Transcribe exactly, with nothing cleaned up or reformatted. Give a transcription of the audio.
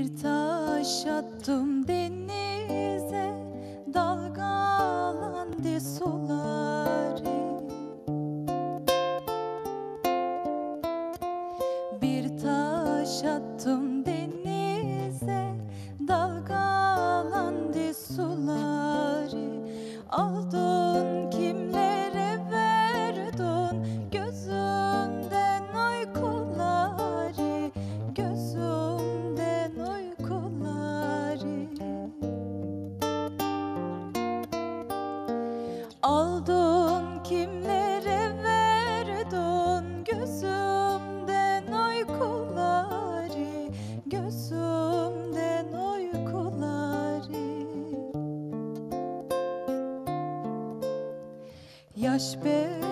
Bir taş attım denize, dalgalandı suları. Bir taş attım denize, dalgalandı suları. Aldın kimlere verdin gözümden uykuları, gözümden uykuları. Aldın kimlere verdin gözümden uykuları, gözümden uykuları. Yaş be